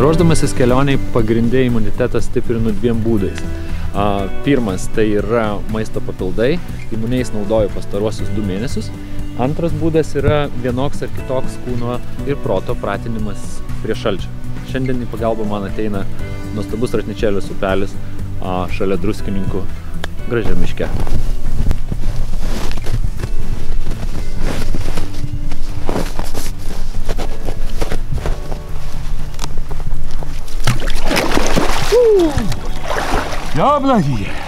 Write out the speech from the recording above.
Ruošdamasis kelioniai pagrindė imunitetą stiprinu dviem būdais. Pirmas tai yra maisto papildai, imuniais naudoju pastaruosius 2 mėnesius. Antras būdas yra vienoks ar kitoks kūno ir proto pratinimas prie šalčio. Šiandien į pagalbą man ateina nuostabus Ratničėlės upelis šalia Druskininkų gražiam miške. Ёблаги!